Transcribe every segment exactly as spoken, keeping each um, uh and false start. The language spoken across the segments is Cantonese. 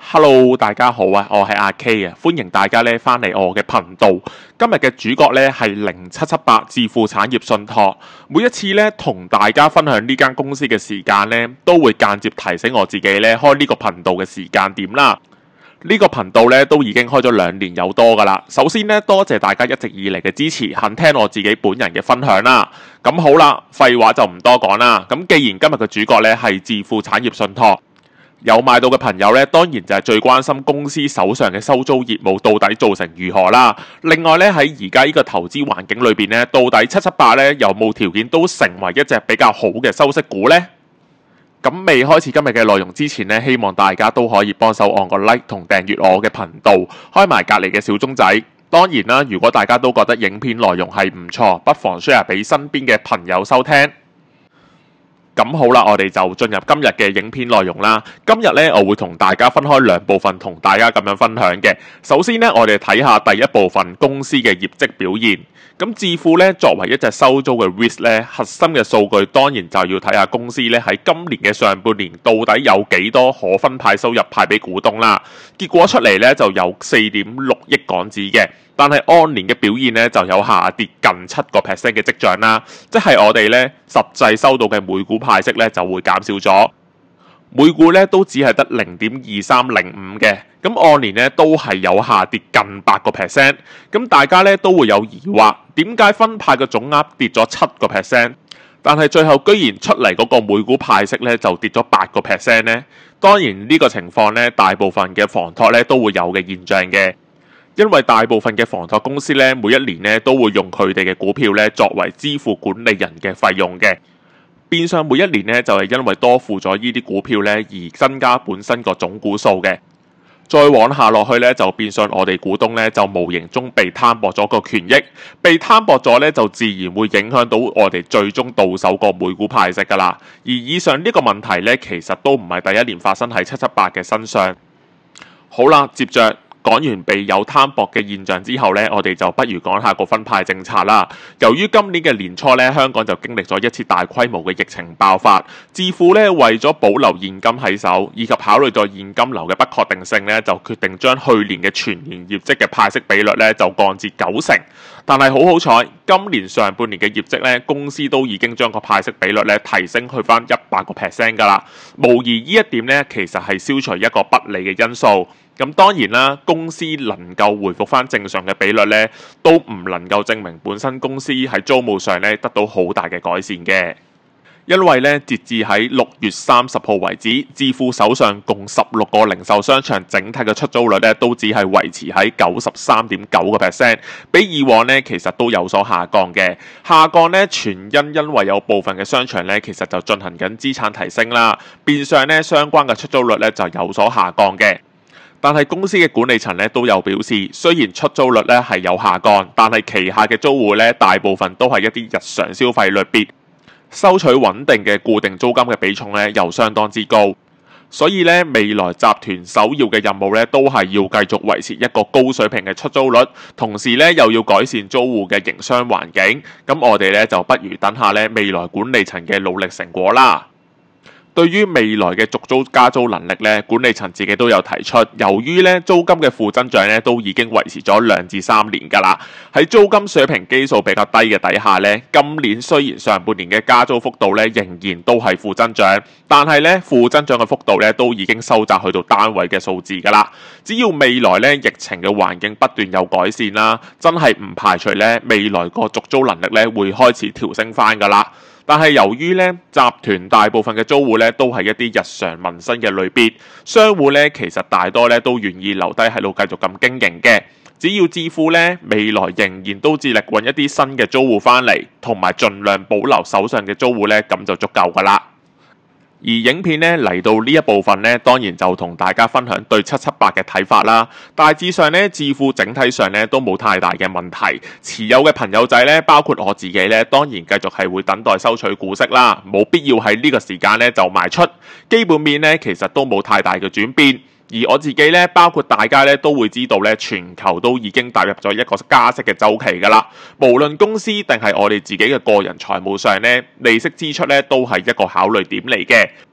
Hello，大家好啊，我係阿 K 啊，歡迎大家咧翻嚟我嘅頻道。今日嘅主角咧係零七七八致富產業信託。每一次咧同大家分享呢間公司嘅時間咧，都會間接提醒我自己咧開呢個頻道嘅時間點啦。呢個頻道咧都已經開咗兩年有多噶啦。首先咧多謝大家一直以嚟嘅支持，肯聽我自己本人嘅分享啦。咁好啦，廢話就唔多講啦。咁既然今日嘅主角咧係致富產業信託。有買到嘅朋友咧，當然就係最關心公司手上嘅收租業務到底做成如何啦。另外咧喺而家呢個投資環境裏邊咧，到底七七八咧有冇條件都成為一隻比較好嘅收息股呢？咁未開始今日嘅內容之前咧，希望大家都可以幫手按個 like 同訂閱我嘅頻道，開埋隔離嘅小鐘仔。當然啦，如果大家都覺得影片內容係唔錯，不妨 share 俾身邊嘅朋友收聽。咁好啦，我哋就進入今日嘅影片內容啦。今日咧，我會同大家分開兩部分同大家咁樣分享嘅。首先咧，我哋睇下第一部分公司嘅業績表現。咁致富咧作為一隻收租嘅 R E I T 咧，核心嘅數據當然就要睇下公司咧喺今年嘅上半年到底有幾多可分派收入派俾股東啦。結果出嚟咧就有四點六億港紙嘅。但係按年嘅表現咧就有下跌近七個 percent 嘅跡象啦，即係我哋咧實際收到嘅每股派息咧就會減少咗，每股咧都只係得零點二三零五嘅，咁按年咧都係有下跌近八個 percent， 咁大家咧都會有疑惑，點解分派嘅總額跌咗七個 percent， 但係最後居然出嚟嗰個每股派息咧就跌咗八個 percent 咧？當然呢個情況咧，大部分嘅房託咧都會有嘅現象嘅。因為大部分嘅房託公司咧，每一年咧都會用佢哋嘅股票咧作為支付管理人嘅費用嘅，變相每一年咧就係因為多付咗呢啲股票咧而增加本身個總股數嘅。再往下落去咧，就變相我哋股東咧就無形中被攤薄咗個權益，被攤薄咗咧就自然會影響到我哋最終到手個每股派息噶啦。而以上呢個問題咧，其實都唔係第一年發生喺七七八嘅身上。好啦，接着。講完被有攤薄嘅現象之後呢，我哋就不如講下個分派政策啦。由於今年嘅年初呢，香港就經歷咗一次大規模嘅疫情爆發，致富呢為咗保留現金喺手，以及考慮到現金流嘅不確定性呢，就決定將去年嘅全年業績嘅派息比率呢就降至九成。但係好好彩，今年上半年嘅業績呢，公司都已經將個派息比率呢提升去返一百個 percent 㗎啦。無疑呢一點呢，其實係消除一個不利嘅因素。咁當然啦，公司能夠回復翻正常嘅比率咧，都唔能夠證明本身公司喺租務上咧得到好大嘅改善嘅。因為咧，截至喺六月三十號為止，致富手上共十六個零售商場整體嘅出租率咧，都只係維持喺九十三點九個 percent， 比以往咧其實都有所下降嘅。下降咧，全因因為有部分嘅商場咧，其實就進行緊資產提升啦，變相咧相關嘅出租率咧就有所下降嘅。但係公司嘅管理層咧都有表示，雖然出租率咧係有下降，但係旗下嘅租戶咧大部分都係一啲日常消費類別，收取穩定嘅固定租金嘅比重咧又相當之高，所以咧未來集團首要嘅任務咧都係要繼續維持一個高水平嘅出租率，同時咧又要改善租戶嘅營商環境。咁我哋咧就不如等下咧未來管理層嘅努力成果啦。對於未來嘅續租加租能力咧，管理層自己都有提出。由於咧租金嘅負增長咧都已經維持咗兩至三年㗎啦，喺租金水平基數比較低嘅底下咧，今年雖然上半年嘅加租幅度咧仍然都係負增長，但係咧負增長嘅幅度咧都已經收窄去到單位嘅數字㗎啦。只要未來咧疫情嘅環境不斷有改善啦，真係唔排除咧未來個續租能力咧會開始調升返㗎啦。但係由於咧集團大部分嘅租戶咧都係一啲日常民生嘅類別，商戶咧其實大多咧都願意留低喺度繼續咁經營嘅。只要致富咧未來仍然都致力揾一啲新嘅租戶返嚟，同埋盡量保留手上嘅租戶咧，咁就足夠㗎啦。而影片咧嚟到呢一部分咧，當然就同大家分享對七七八嘅睇法啦。大致上咧，致富整體上咧都冇太大嘅問題。持有嘅朋友仔咧，包括我自己咧，當然繼續係會等待收取股息啦，冇必要喺呢個時間咧就賣出。基本面咧其實都冇太大嘅轉變。而我自己咧，包括大家咧，都會知道咧，全球都已經踏入咗一個加息嘅週期㗎啦。無論公司定係我哋自己嘅個人財務上咧，利息支出咧，都係一個考慮點嚟嘅。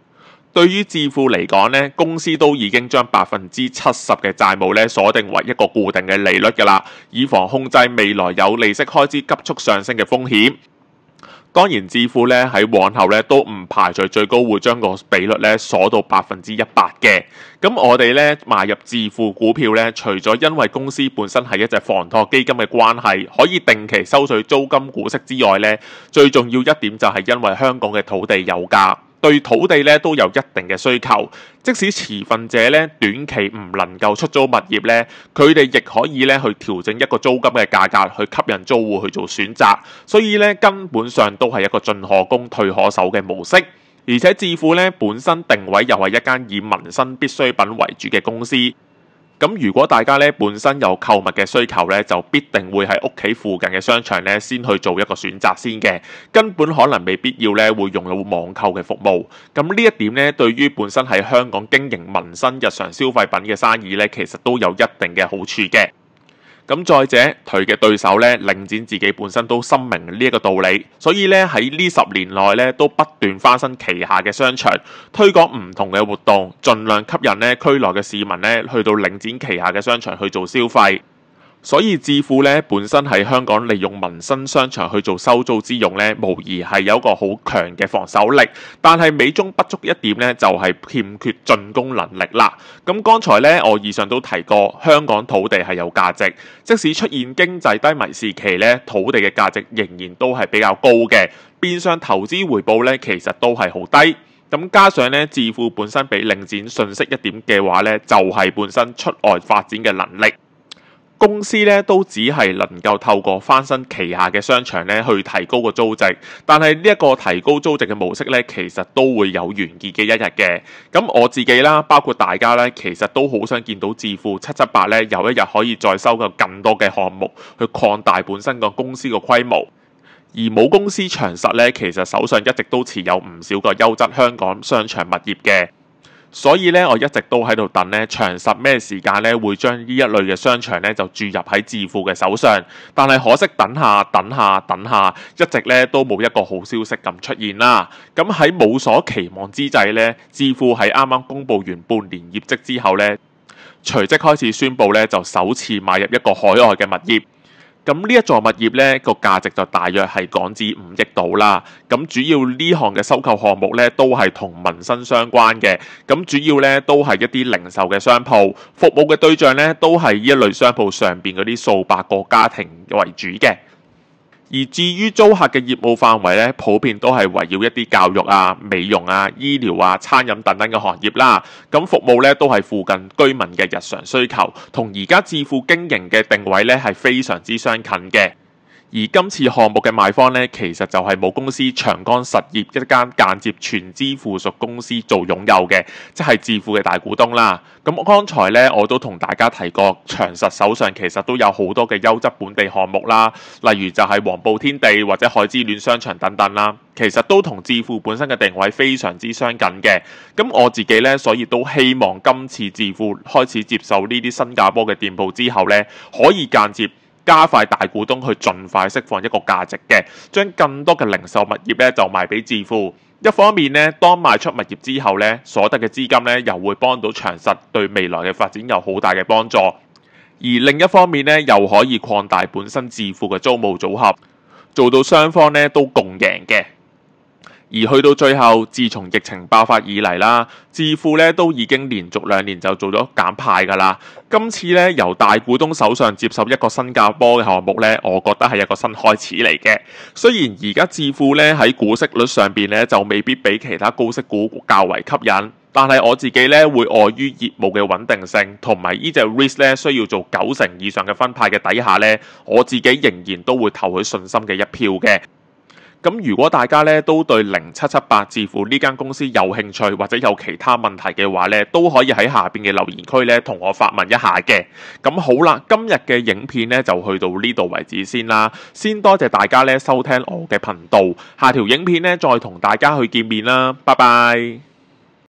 對於置富嚟講呢，公司都已經將百分之七十嘅債務呢鎖定為一個固定嘅利率㗎啦，以防控制未來有利息開支急速上升嘅風險。當然，置富咧喺往後咧都唔排除最高會將個比率咧鎖到百分之一百嘅。咁我哋咧買入置富股票咧，除咗因為公司本身係一隻房託基金嘅關係，可以定期收取租金股息之外咧，最重要一點就係因為香港嘅土地有價。對土地咧都有一定嘅需求，即使持份者咧短期唔能夠出租物業咧，佢哋亦可以咧去調整一個租金嘅價格去吸引租戶去做選擇，所以咧根本上都係一個進可攻退可守嘅模式。而且置富咧本身定位又係一間以民生必需品為主嘅公司。咁如果大家咧本身有購物嘅需求咧，就必定會喺屋企附近嘅商場咧先去做一個選擇先嘅，根本可能未必要咧會用到網購嘅服務。咁呢一點咧，對於本身喺香港經營民生日常消費品嘅生意咧，其實都有一定嘅好處嘅。咁再者，佢嘅對手咧，領展自己本身都深明呢一個道理，所以咧喺呢十年內咧都不斷翻新旗下嘅商場，推廣唔同嘅活動，盡量吸引咧區內嘅市民咧去到領展旗下嘅商場去做消費。所以置富咧本身喺香港利用民生商場去做收租之用咧，無疑係有一個好強嘅防守力。但係美中不足一點咧，就係欠缺進攻能力啦。咁剛才咧我以上都提過，香港土地係有價值，即使出現經濟低迷時期咧，土地嘅價值仍然都係比較高嘅，變相投資回報咧其實都係好低。咁加上咧置富本身比領展遜色一點嘅話咧，就係本身出外發展嘅能力。公司咧都只係能夠透過翻新旗下嘅商場咧去提高個租值，但係呢一個提高租值嘅模式咧，其實都會有完結嘅一日嘅。咁我自己啦，包括大家咧，其實都好想見到置富七七八咧有一日可以再收購更多嘅項目，去擴大本身個公司個規模。而母公司長實咧，其實手上一直都持有唔少個優質香港商場物業嘅。所以咧，我一直都喺度等咧，長實咩時間咧會將呢一類嘅商場咧就注入喺置富嘅手上。但係可惜等下等下等下，一直咧都冇一個好消息咁出現啦。咁喺冇所期望之際咧，置富喺啱啱公布完半年業績之後咧，隨即開始宣布咧就首次買入一個海外嘅物業。咁呢一座物業咧個價值就大約係港紙五億度啦。咁主要呢項嘅收購項目咧都係同民生相關嘅。咁主要咧都係一啲零售嘅商鋪，服務嘅對象咧都係呢一類商鋪上邊嗰啲數百個家庭為主嘅。而至於租客嘅業務範圍咧，普遍都係圍繞一啲教育啊、美容啊、醫療啊、餐飲等等嘅行業啦。咁服務咧都係附近居民嘅日常需求，同而家置富經營嘅定位咧係非常之相近嘅。而今次項目嘅賣方咧，其實就係母公司長江實業一間間接全資附屬公司做擁有嘅，即係置富嘅大股東啦。咁剛才咧我都同大家提過，長實手上其實都有好多嘅優質本地項目啦，例如就係黃埔天地或者海之戀商場等等啦，其實都同置富本身嘅定位非常之相近嘅。咁我自己咧，所以都希望今次置富開始接受呢啲新加坡嘅店鋪之後咧，可以間接加快大股東去盡快釋放一個價值嘅，將更多嘅零售物業咧就賣俾置富。一方面咧，當賣出物業之後咧，所得嘅資金咧又會幫到長實對未來嘅發展有好大嘅幫助。而另一方面咧，又可以擴大本身置富嘅租務組合，做到雙方咧都共贏嘅。而去到最後，自從疫情爆發以嚟啦，置富咧都已經連續兩年就做咗減派㗎啦。今次咧由大股東手上接受一個新加坡嘅項目咧，我覺得係一個新開始嚟嘅。雖然而家置富咧喺股息率上邊咧就未必比其他高息股較為吸引，但係我自己咧會礙於業務嘅穩定性同埋呢隻 risk 咧需要做九成以上嘅分派嘅底下咧，我自己仍然都會投佢信心嘅一票嘅。咁如果大家咧都對零七七八置富呢間公司有興趣或者有其他問題嘅話咧，都可以喺下邊嘅留言區咧同我發問一下嘅。咁好啦，今日嘅影片咧就去到呢度為止先啦。先多謝大家咧收聽我嘅頻道，下條影片咧再同大家去見面啦，拜拜。